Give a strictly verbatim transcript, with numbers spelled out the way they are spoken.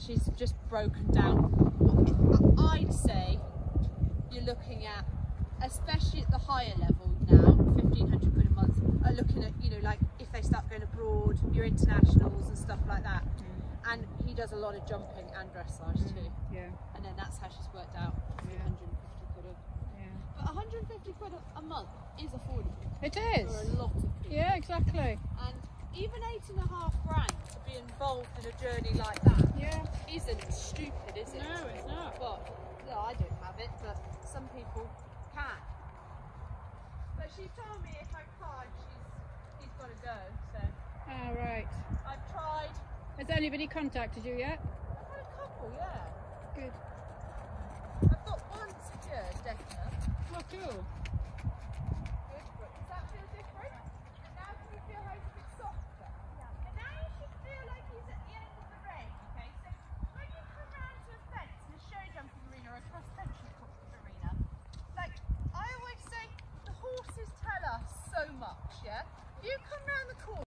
she's just broken down. I'd say you're looking at, especially at the higher level now, fifteen hundred quid a month, are looking at, you know, like if they start going abroad, your internationals and stuff like that. Mm. And he does a lot of jumping and dressage mm. too. Yeah. And then that's how she's worked out Yeah. one hundred fifty quid a, yeah. But one hundred fifty quid a, a month is affordable. It is. For a lot of people. Yeah, exactly. And even eight and a half grand to be involved in a journey like that yeah. isn't stupid, is it? No, it's not. But no, I don't have it, but some people can. But she told me if I can't, she's he's got to go. So. Oh right. I've tried. Has anybody contacted you yet? I've had a couple, yeah. Good. I've got one secured, definite. Oh, cool. You come round the corner.